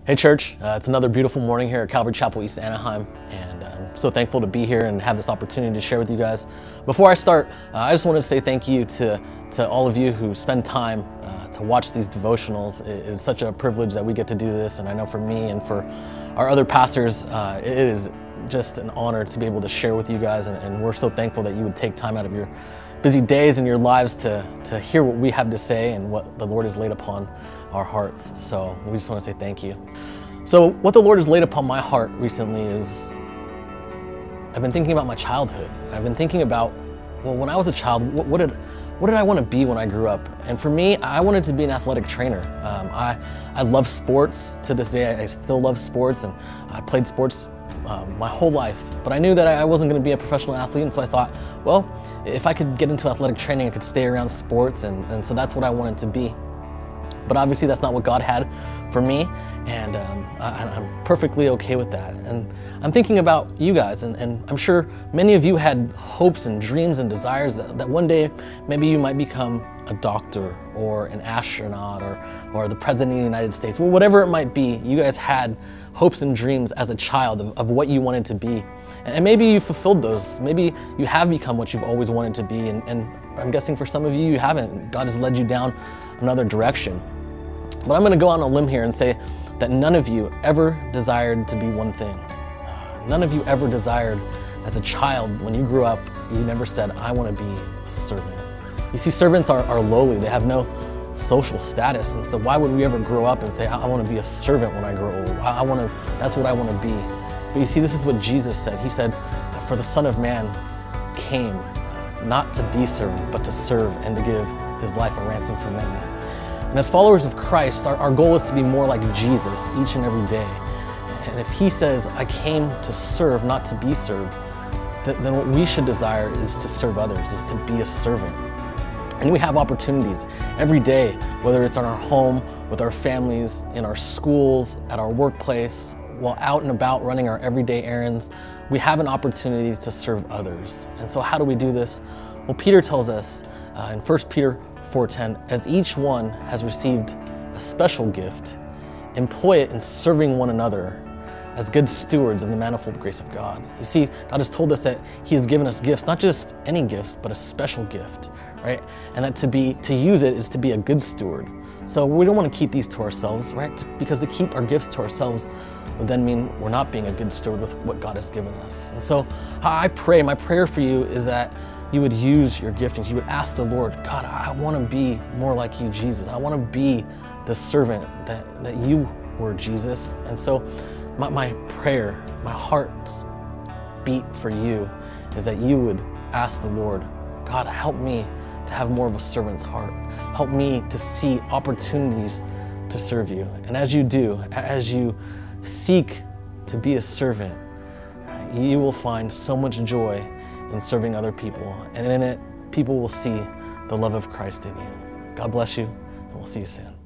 Hey church, it's another beautiful morning here at Calvary Chapel East Anaheim, and I'm so thankful to be here and have this opportunity to share with you guys. Before I start, I just want to say thank you to all of you who spend time to watch these devotionals. It is such a privilege that we get to do this, and I know for me and for our other pastors, it is just an honor to be able to share with you guys, and we're so thankful that you would take time out of your busy days in your lives to hear what we have to say and what the Lord has laid upon our hearts. So we just want to say thank you. So what the Lord has laid upon my heart recently is I've been thinking about my childhood. I've been thinking about, well, when I was a child, what did I want to be when I grew up? And for me, I wanted to be an athletic trainer. I love sports. To this day, I still love sports, and I played sports my whole life. But I knew that I wasn't going to be a professional athlete, and so I thought, well, if I could get into athletic training, I could stay around sports, and so that's what I wanted to be. But obviously that's not what God had for me, and I'm perfectly okay with that. And I'm thinking about you guys, and I'm sure many of you had hopes and dreams and desires that one day maybe you might become a doctor or an astronaut or the president of the United States. Well, whatever it might be, you guys had hopes and dreams as a child of what you wanted to be. And maybe you fulfilled those. Maybe you have become what you've always wanted to be, and I'm guessing for some of you, you haven't. God has led you down another direction. But I'm going to go on a limb here and say that none of you ever desired to be one thing. None of you ever desired as a child, when you grew up, you never said, I want to be a servant. You see, servants are lowly. They have no social status. And so why would we ever grow up and say, I want to be a servant when I grow old? That's what I want to be. But you see, this is what Jesus said. He said, for the Son of Man came not to be served, but to serve and to give his life a ransom for many. And as followers of Christ, our goal is to be more like Jesus each and every day. And if he says, I came to serve, not to be served, then what we should desire is to serve others, is to be a servant. And we have opportunities every day, whether it's in our home, with our families, in our schools, at our workplace, while out and about running our everyday errands, we have an opportunity to serve others. And so how do we do this? Well, Peter tells us in 1 Peter 4:10, as each one has received a special gift, employ it in serving one another as good stewards of the manifold grace of God. You see, God has told us that he has given us gifts, not just any gifts, but a special gift, right? And that to use it is to be a good steward. So we don't want to keep these to ourselves, right? Because to keep our gifts to ourselves would then mean we're not being a good steward with what God has given us. And so I pray, my prayer for you is that you would use your giftings. You would ask the Lord, God, I want to be more like you, Jesus. I want to be the servant that you were, Jesus. And so my prayer, my heart's beat for you is that you would ask the Lord, God, help me to have more of a servant's heart. Help me to see opportunities to serve you. And as you do, as you seek to be a servant, you will find so much joy in serving other people. And in it, people will see the love of Christ in you. God bless you, and we'll see you soon.